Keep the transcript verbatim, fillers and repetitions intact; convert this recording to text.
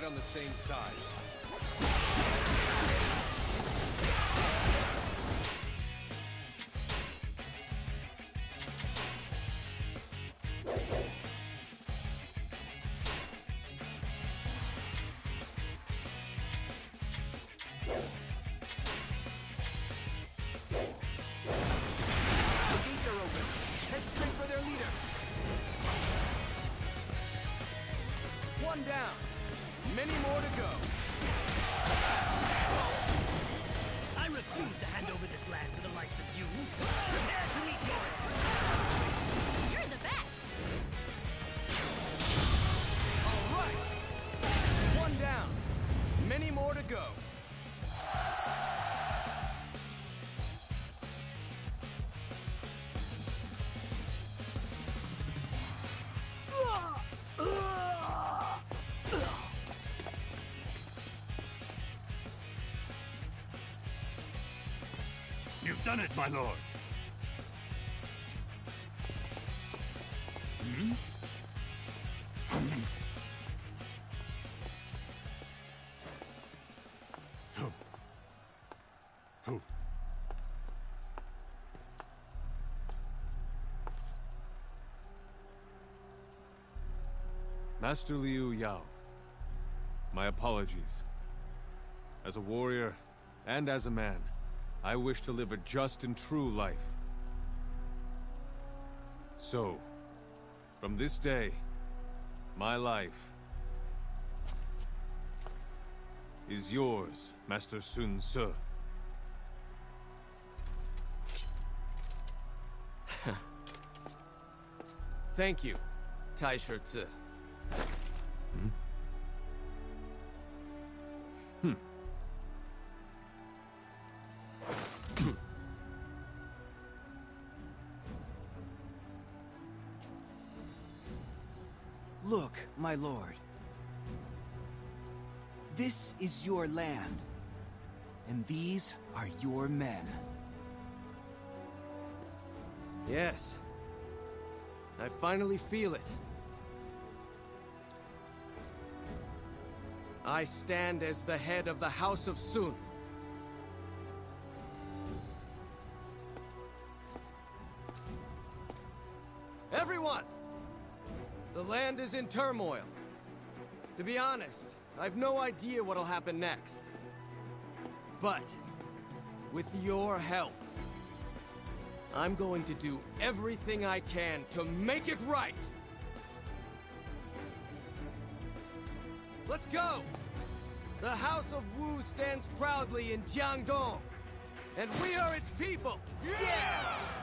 on the same side. One down. Many more to go. I refuse to hand over this land to the likes of you. Prepare to meet your end. You're the best. All right. One down. Many more to go. You've done it, my lord. Hmm? Oh. Oh. Master Liu Yao, my apologies. As a warrior and as a man, I wish to live a just and true life. So, from this day, my life is yours, Master Sun Ce. Thank you, Taishi Ci. Hmm? Hmm. Look, my lord. This is your land, and these are your men. Yes. I finally feel it. I stand as the head of the House of Sun. Everyone! The land is in turmoil. To be honest, I've no idea what'll happen next. But, with your help, I'm going to do everything I can to make it right! Let's go! The House of Wu stands proudly in Jiangdong, and we are its people! Yeah!